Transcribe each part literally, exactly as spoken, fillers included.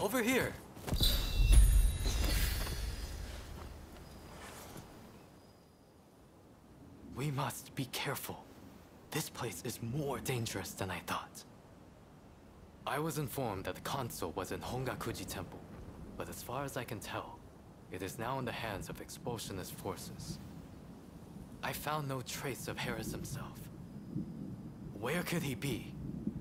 Over here! We must be careful. This place is more dangerous than I thought. I was informed that the console was in Hongakuji Temple, but as far as I can tell, it is now in the hands of expulsionist forces. I found no trace of Harris himself. Where could he be?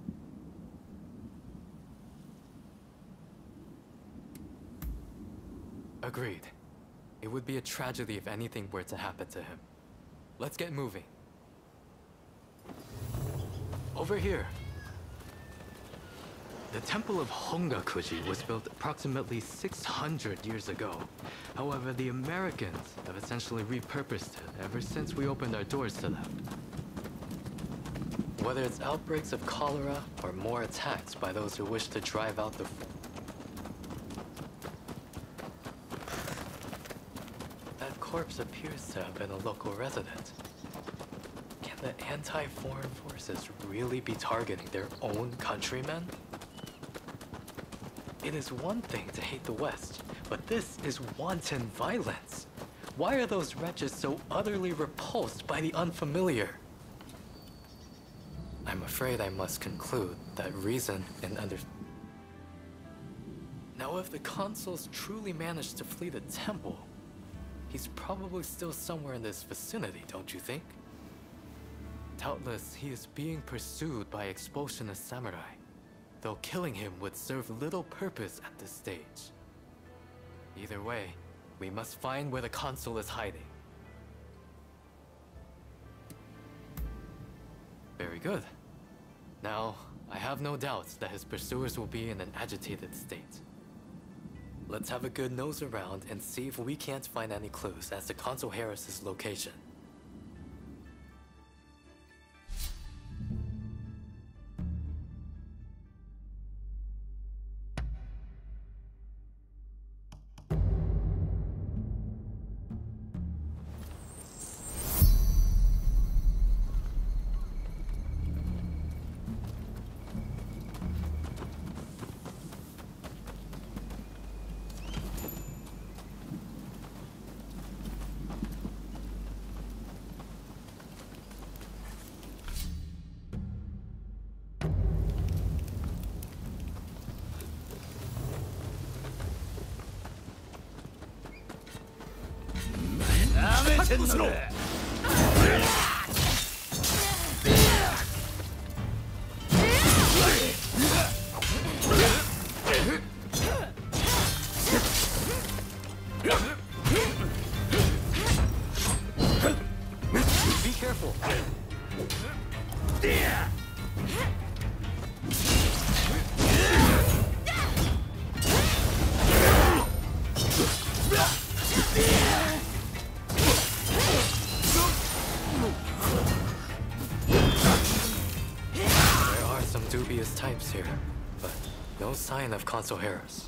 Agreed. It would be a tragedy if anything were to happen to him. Let's get moving. Over here. The Temple of Hongakuji was built approximately six hundred years ago. However, the Americans have essentially repurposed it ever since we opened our doors to them. Whether it's outbreaks of cholera or more attacks by those who wish to drive out the... That corpse appears to have been a local resident. Can the anti-foreign forces really be targeting their own countrymen? It is one thing to hate the West, but this is wanton violence. Why are those wretches so utterly repulsed by the unfamiliar? I'm afraid I must conclude that reason and under... Now if the consuls truly managed to flee the temple, he's probably still somewhere in this vicinity, don't you think? Doubtless, he is being pursued by expulsionist samurai, though killing him would serve little purpose at this stage. Either way, we must find where the consul is hiding. Very good. Now, I have no doubts that his pursuers will be in an agitated state. Let's have a good nose around and see if we can't find any clues as to Consul Harris's location. Be careful. Dubious types here, but no sign of Consul Harris.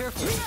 careful.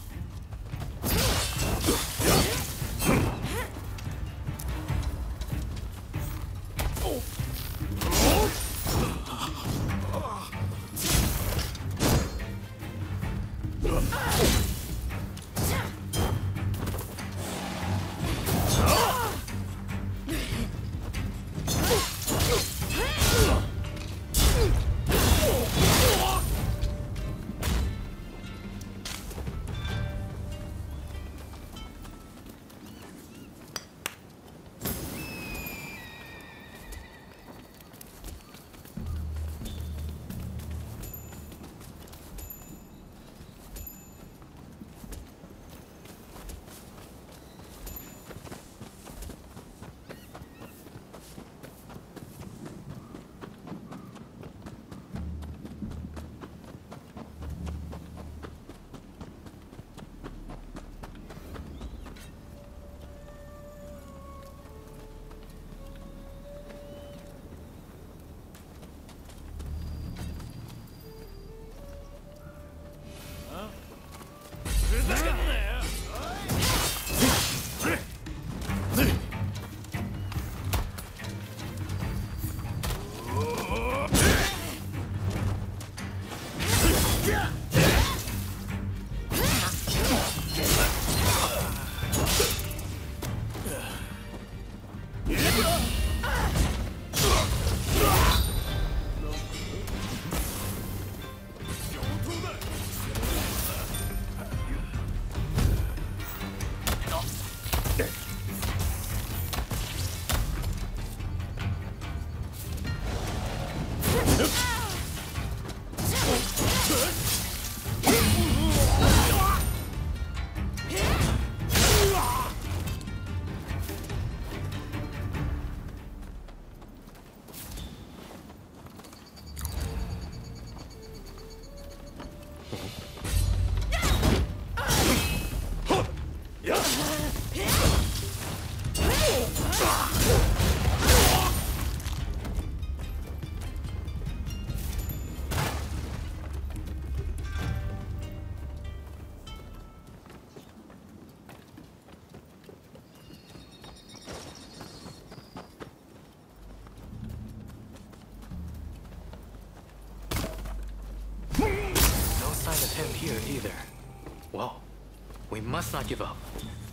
Him here either. Well, we must not give up.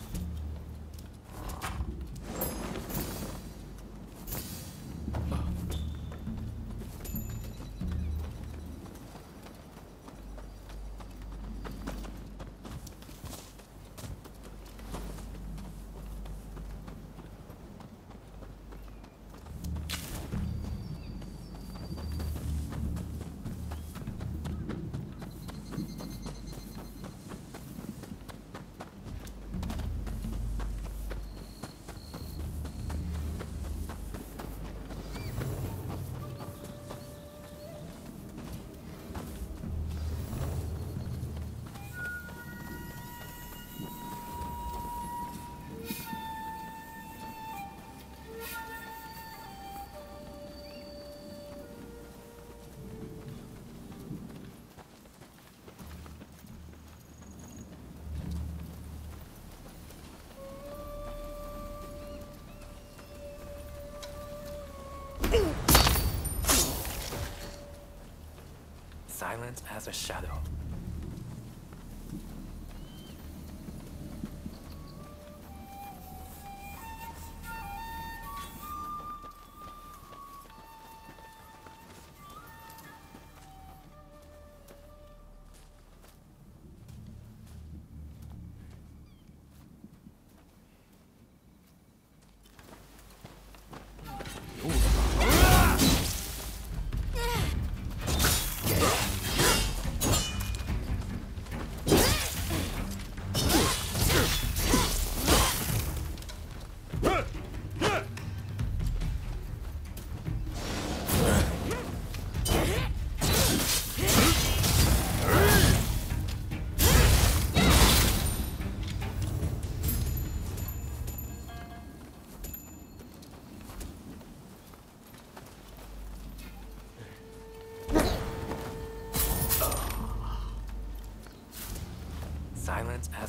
Silent as a shadow.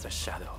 as a shadow.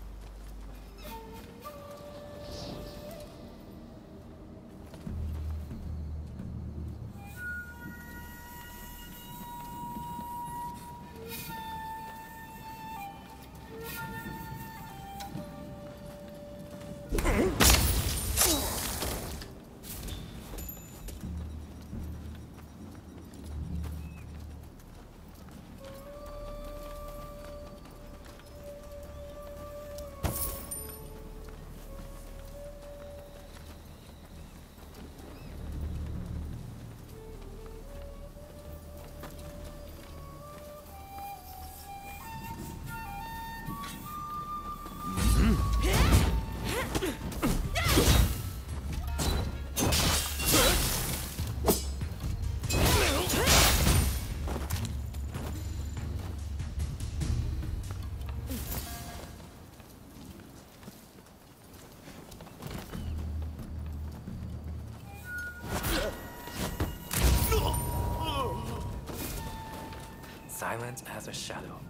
Silent as a shadow.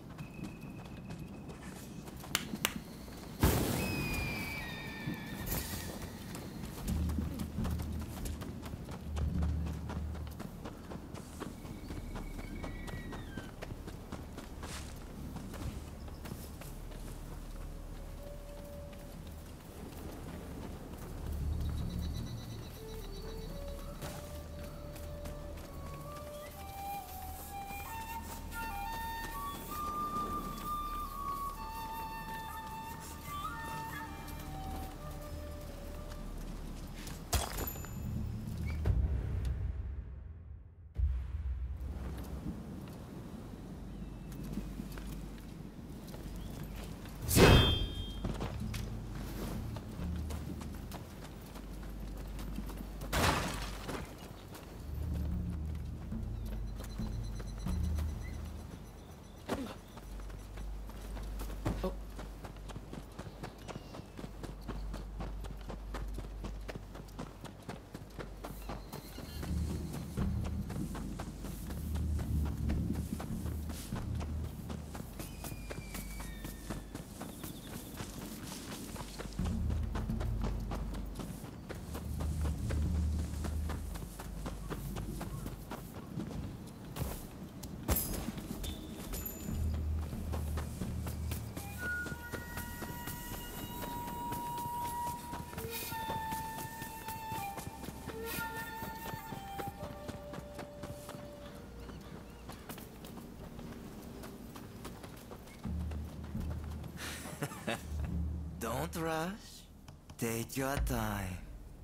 Don't rush. Take your time.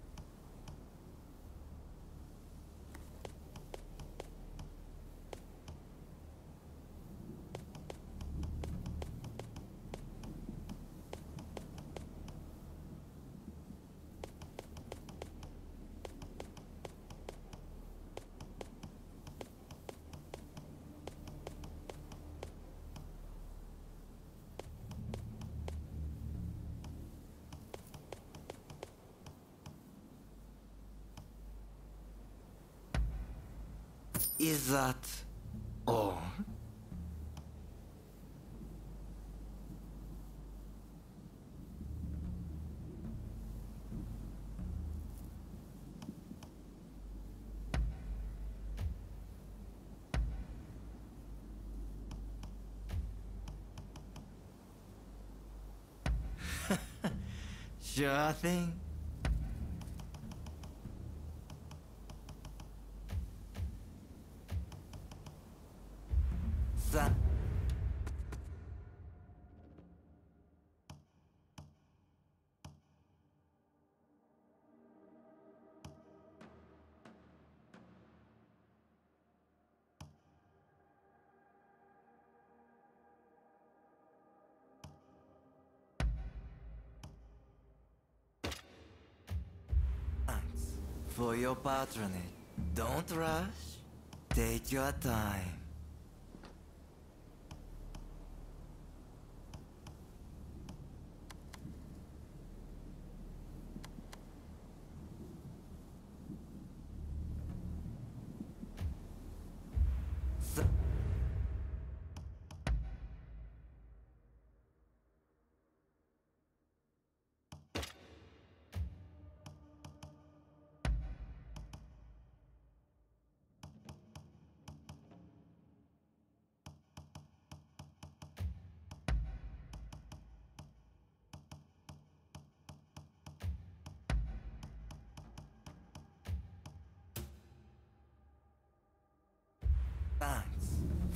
Is that all? Sure thing. Sa- Thanks for your patronage. Don't rush. Take your time.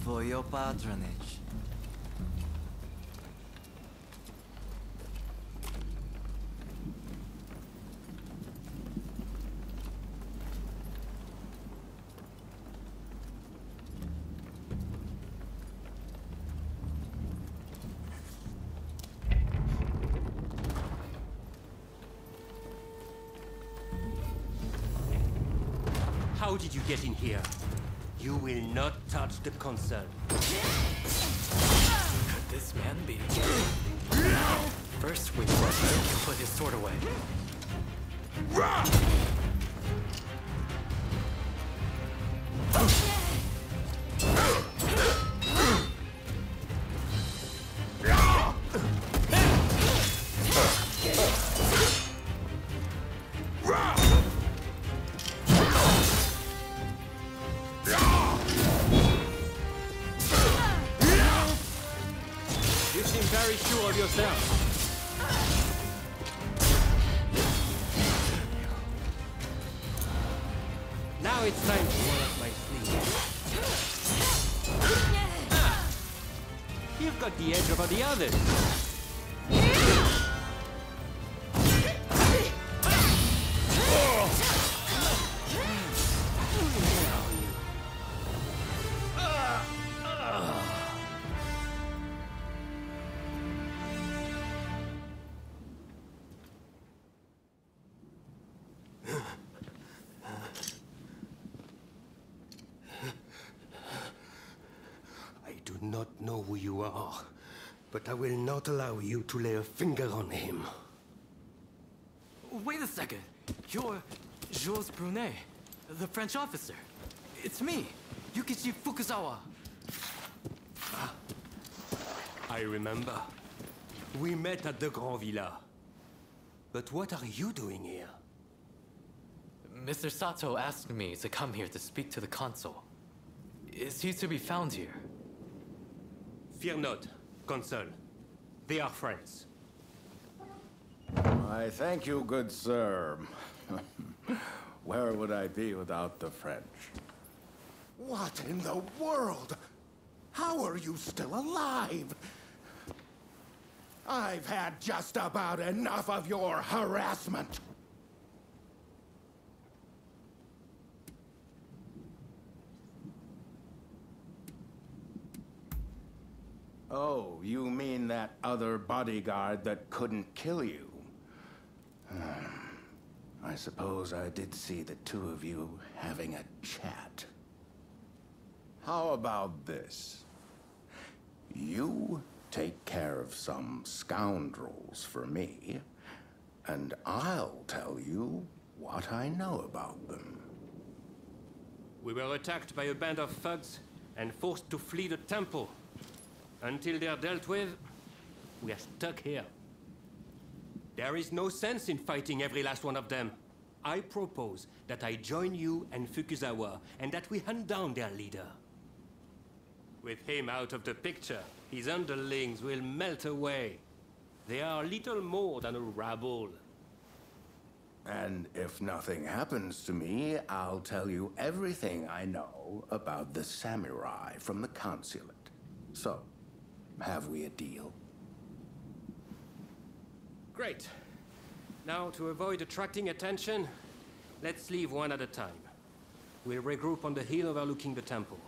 for your patronage. How did you get in here? You will not touch the console. Could this man be? First, we must make him put his sword away. You seem very sure of yourself. Now it's time to roll up my sleeve. Ah, you've got the edge over the others. I do not know who you are, but I will not allow you to lay a finger on him. Wait a second. You're Jules Brunet, the French officer. It's me, Yukichi Fukuzawa. I remember. We met at the Grand Villa. But what are you doing here? Mister Sato asked me to come here to speak to the consul. Is he to be found here? Fear not, Consul. They are friends. I thank you, good sir. Where would I be without the French? What in the world? How are you still alive? I've had just about enough of your harassment. Oh, you mean that other bodyguard that couldn't kill you? I suppose I did see the two of you having a chat. How about this? You take care of some scoundrels for me, and I'll tell you what I know about them. We were attacked by a band of thugs and forced to flee the temple. Until they're dealt with, we are stuck here. There is no sense in fighting every last one of them. I propose that I join you and Fukuzawa, and that we hunt down their leader. With him out of the picture, his underlings will melt away. They are little more than a rabble. And if nothing happens to me, I'll tell you everything I know about the samurai from the consulate. So, have we a deal? Great. Now, to avoid attracting attention, let's leave one at a time. We'll regroup on the hill overlooking the temple.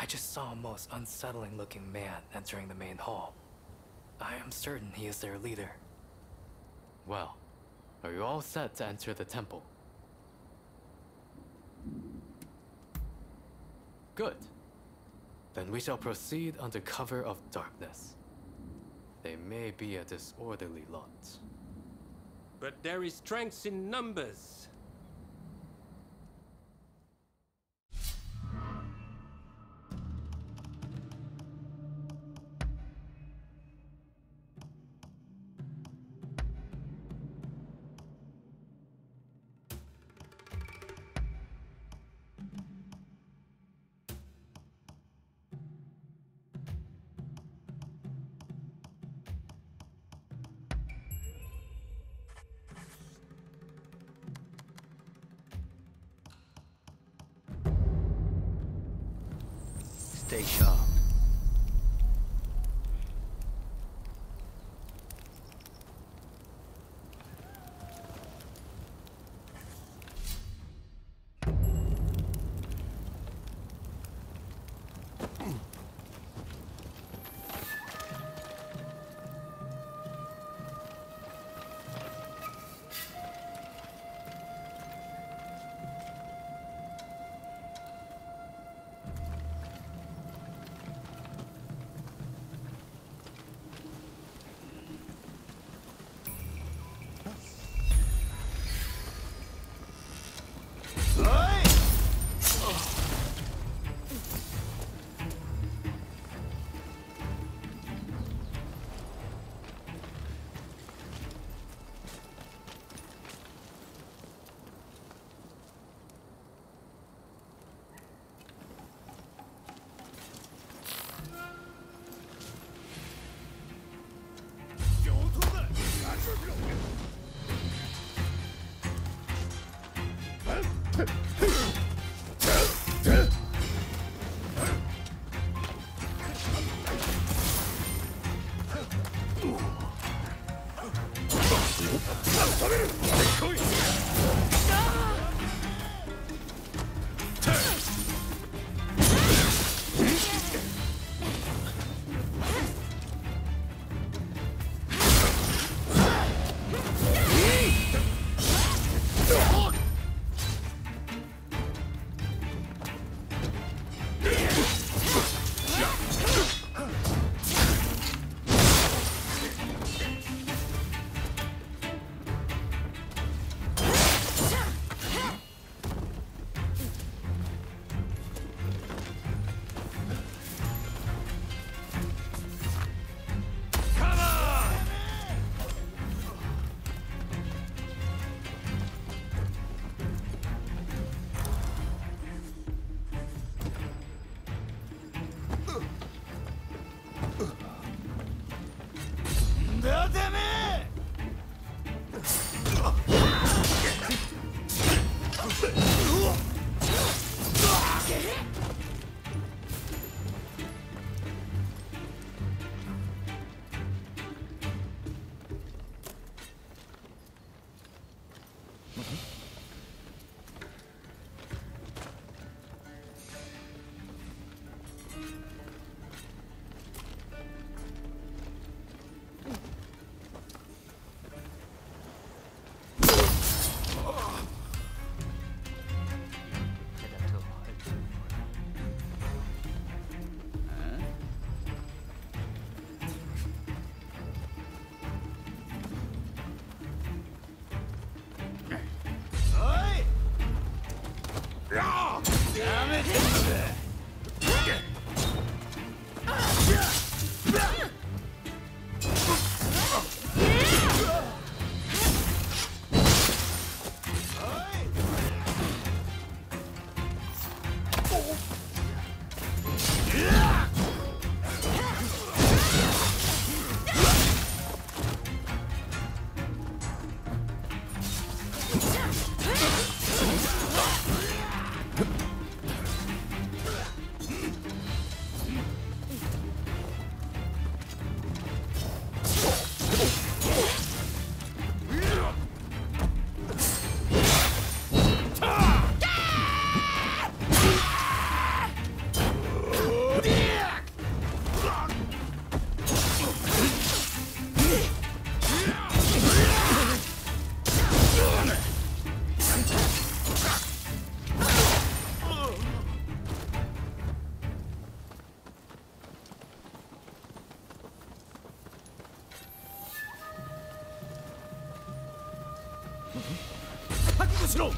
just saw a most unsettling looking man entering the main hall. I am certain he is their leader. Well, are you all set to enter the temple? Good. Then we shall proceed under cover of darkness. They may be a disorderly lot. But there is strength in numbers. Stay sharp. しろ。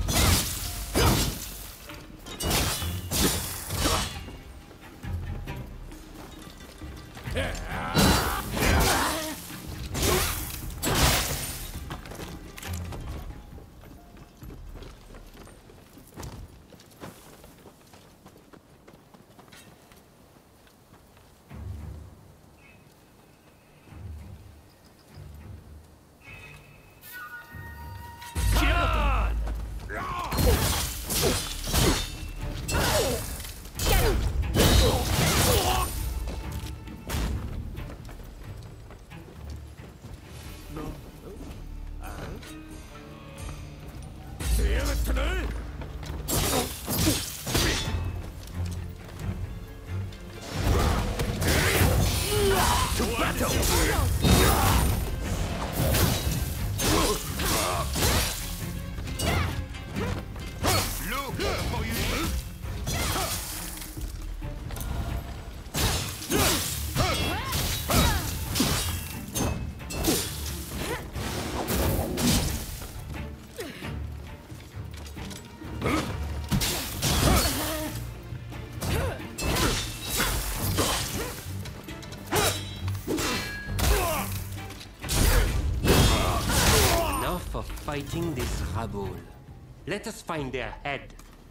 Fighting this rabble. Let us find their head.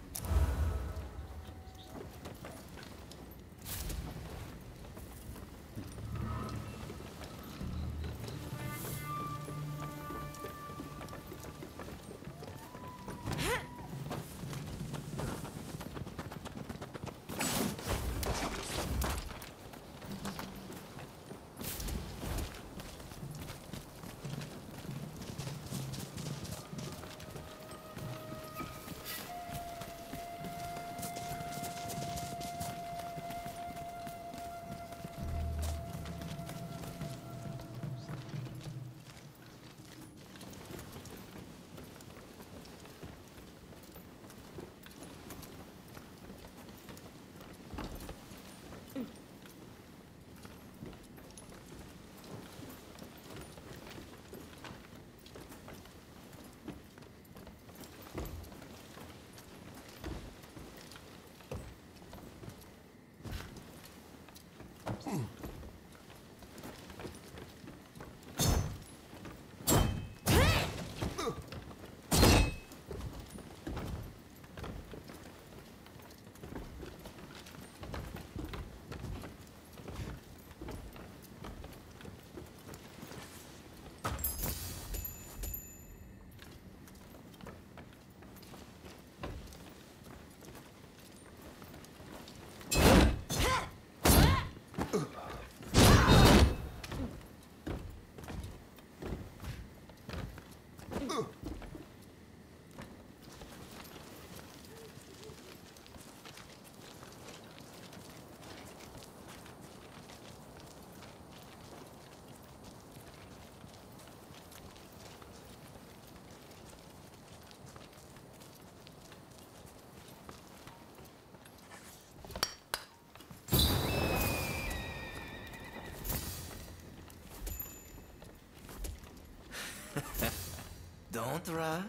Don't rush.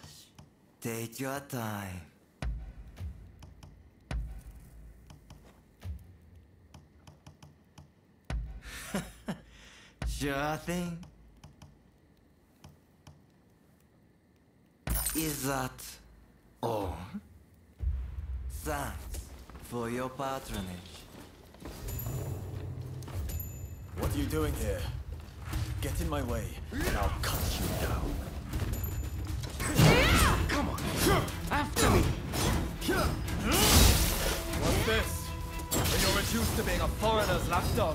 Take your time. Sure thing. Is that all? Thanks for your patronage. What are you doing here? Get in my way, and I'll cut you down. Come on! After me! What's this? When you're reduced to being a foreigner's lapdog?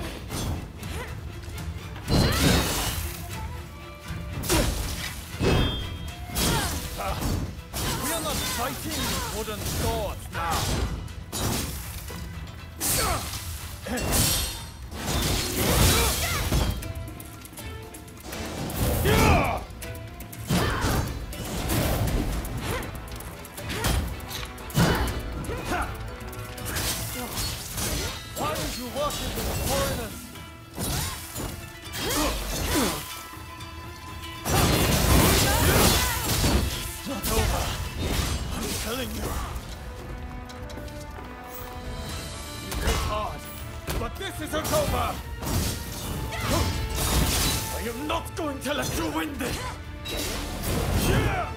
Uh, we are not fighting with wooden swords now. Why did you walk into the foreigners? It's not over. telling you. It's hard, but this isn't over. I am not going to let you win this. Yeah!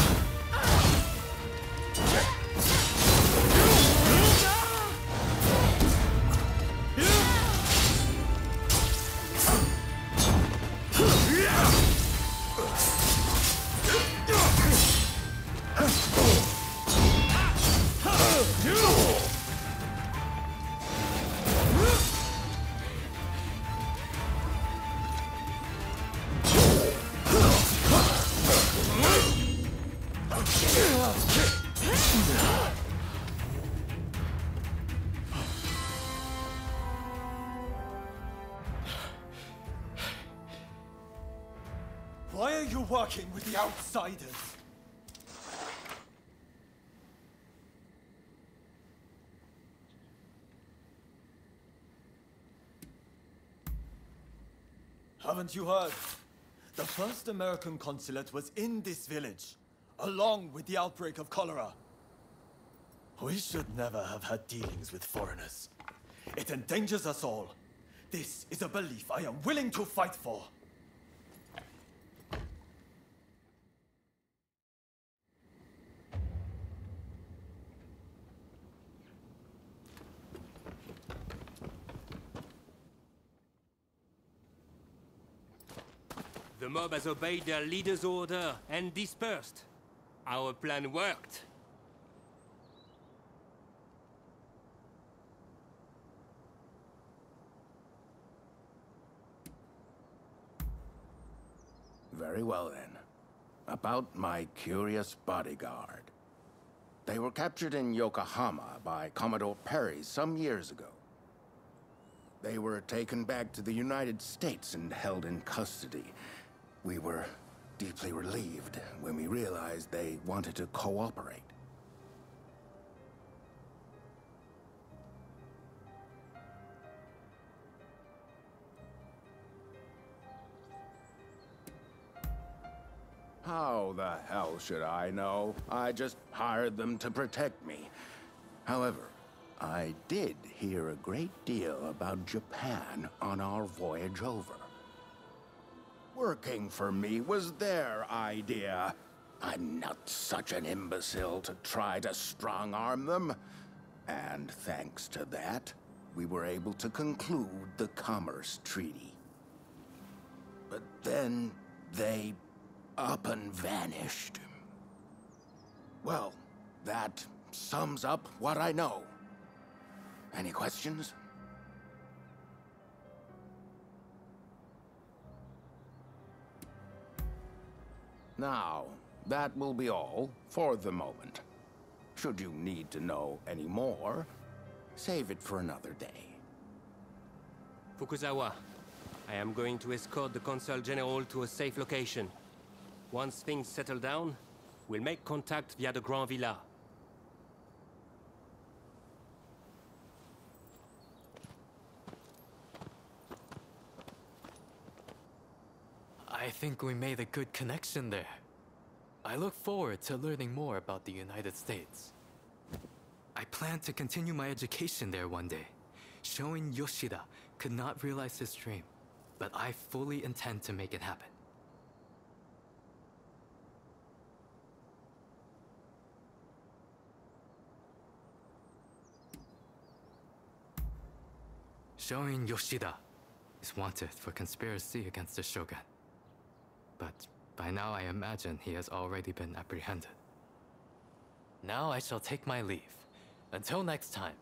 Why are you working with the outsiders? Haven't you heard? The first American consulate was in this village, along with the outbreak of cholera. We should never have had dealings with foreigners. It endangers us all. This is a belief I am willing to fight for. The mob has obeyed their leader's order and dispersed. Our plan worked. Very well then. About my curious bodyguard. They were captured in Yokohama by Commodore Perry some years ago. They were taken back to the United States and held in custody. We were deeply relieved when we realized they wanted to cooperate. How the hell should I know? I just hired them to protect me. However, I did hear a great deal about Japan on our voyage over. Working for me was their idea. I'm not such an imbecile to try to strong-arm them. And thanks to that, we were able to conclude the Commerce Treaty. But then they up and vanished. Well, that sums up what I know. Any questions? Now, that will be all for the moment. Should you need to know any more, save it for another day. Fukuzawa, I am going to escort the Consul General to a safe location. Once things settle down, we'll make contact via the Grand Villa. I think we made a good connection there. I look forward to learning more about the United States. I plan to continue my education there one day. Showing Yoshida could not realize his dream, but I fully intend to make it happen. Showing Yoshida is wanted for conspiracy against the Shogun. But by now I imagine he has already been apprehended. Now I shall take my leave. Until next time.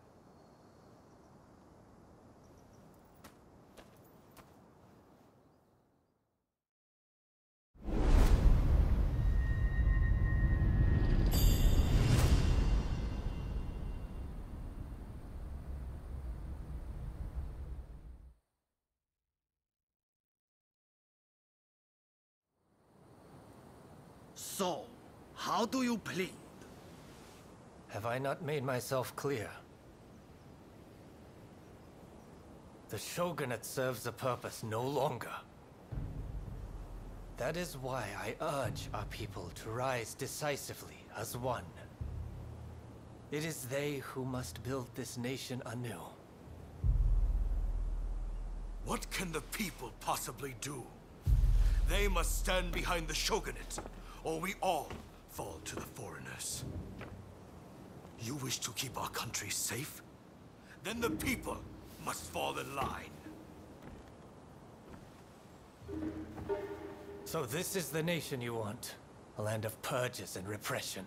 So, how do you plead? Have I not made myself clear? The Shogunate serves a purpose no longer. That is why I urge our people to rise decisively as one. It is they who must build this nation anew. What can the people possibly do? They must stand behind the shogunate, or we all fall to the foreigners. You wish to keep our country safe? Then the people must fall in line. So this is the nation you want? A land of purges and repression.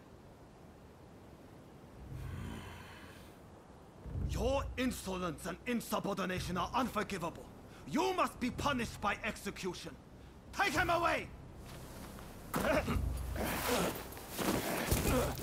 Your insolence and insubordination are unforgivable. You must be punished by execution. Take him away!